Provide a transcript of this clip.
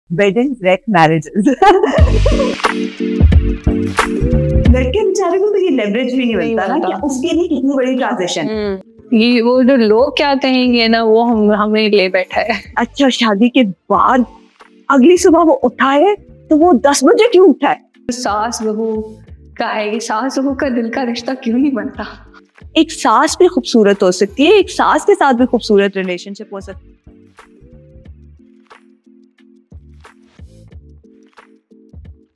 Wedding rake marriages. लड़के बेचारे को तो ये लेवरेज भी नहीं मिलता ना कि उसके लिए कितनी बड़ी ट्रांजेक्शन। ये वो जो लोग क्या कहेंगे ना, वो हमें ले बैठा है। अच्छा, शादी के बाद अगली सुबह वो उठा है तो वो 10 बजे क्यों उठा है? सास बहू का है, ये सास बहू का दिल का रिश्ता क्यों नहीं बनता? एक सास भी खूबसूरत हो सकती है, एक सास के साथ भी खूबसूरत रिलेशनशिप हो सकती है।